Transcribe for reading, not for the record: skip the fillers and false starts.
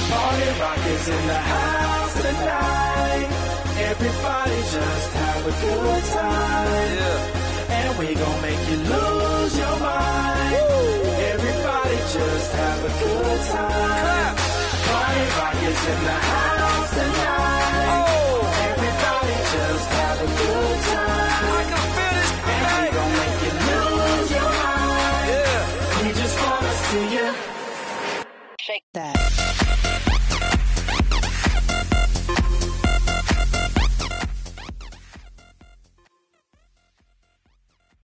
Party Rock is in the house tonight. Everybody just have a good time. Yeah. And we gon' make you lose your mind. Woo. Everybody just have a good time. Clap. Party Rock is in the house tonight.